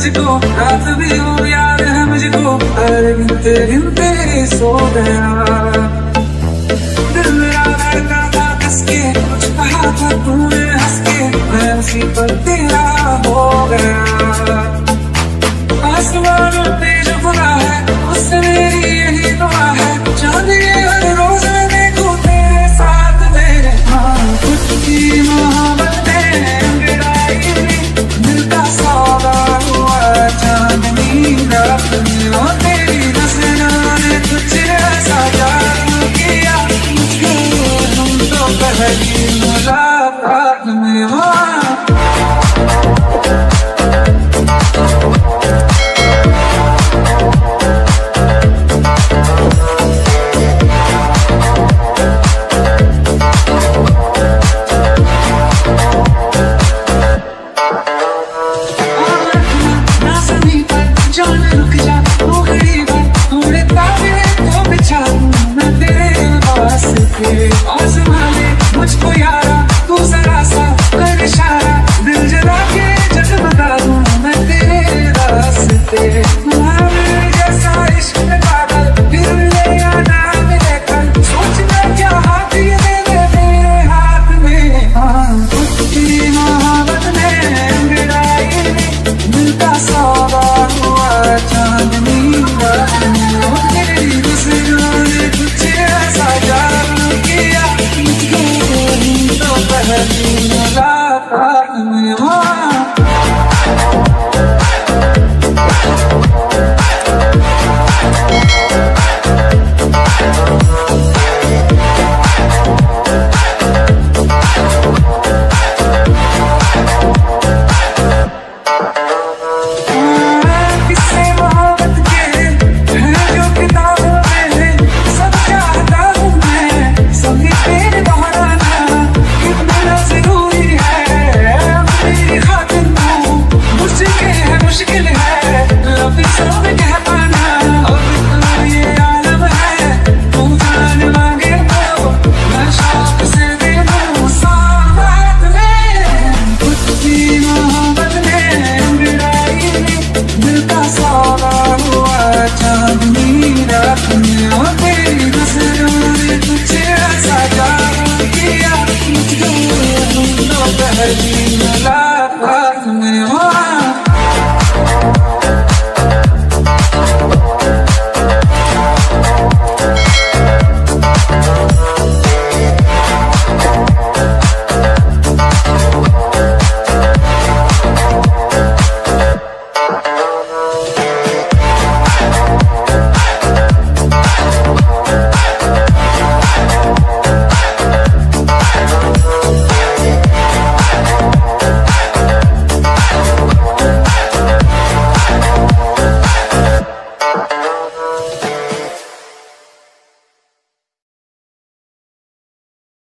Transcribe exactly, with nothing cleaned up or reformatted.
मुझको, रात भी हो याद है मुझको, अरे गिनते गिनते सो गया। दिल मेरा धड़का था कस के, कुछ कहा था तूने हंस के, मैं उसी पर तेरा हो गया। आसमान पे जो खुदा है उससे मेरी यही दुआ है, चांदनी हर रोज मैं देखूं तेरे साथ मेरे। हाँ कुछ की मोहब्बत अंगड़ाई में दिल का सौदा हुआ, चांदनी रात में वो तेरी नजरों ने कुछ ऐसा जादू किया मुझको, हम तो पहली मुलाकात में वहाँ। और संभाले मुझको यारा तू जरा सा कर इशारा, दिल जला के जगमगा दूं मैं तेरे रास्ते। मेरे जैसा इश्क में पागल फिर मिले या ना मिले कल, सोचना क्या हाथ ये दे दे मेरे हाथ में। हाँ कुछ की मोहब्बत में अंगड़ाई में दिल का सौदा हुआ, चांदनी रात में वो तेरी नजरों ने कुछ ऐसा जादू किया मुझको, तो पहली मुलाकात में वहाँ। मुश्किल है लफ्ज़ों में कह पाना, अब तो ये आलम है तू जान मांगे तो मैं शौक से